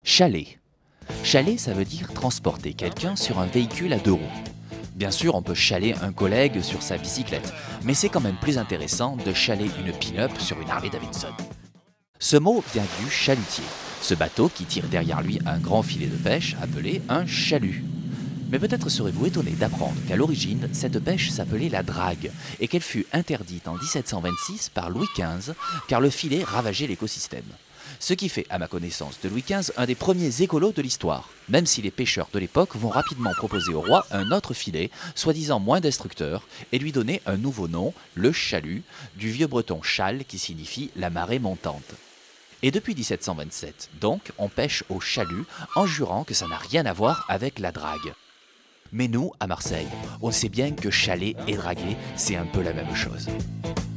Chaler. Chaler, ça veut dire transporter quelqu'un sur un véhicule à deux roues. Bien sûr, on peut chaler un collègue sur sa bicyclette, mais c'est quand même plus intéressant de chaler une pin-up sur une Harley Davidson. Ce mot vient du chalutier, ce bateau qui tire derrière lui un grand filet de pêche appelé un chalut. Mais peut-être serez-vous étonné d'apprendre qu'à l'origine, cette pêche s'appelait la drague et qu'elle fut interdite en 1726 par Louis XV car le filet ravageait l'écosystème. Ce qui fait, à ma connaissance, de Louis XV un des premiers écolos de l'histoire, même si les pêcheurs de l'époque vont rapidement proposer au roi un autre filet, soi-disant moins destructeur, et lui donner un nouveau nom, le chalut, du vieux breton chal qui signifie la marée montante. Et depuis 1727, donc, on pêche au chalut en jurant que ça n'a rien à voir avec la drague. Mais nous, à Marseille, on sait bien que chaler et draguer, c'est un peu la même chose.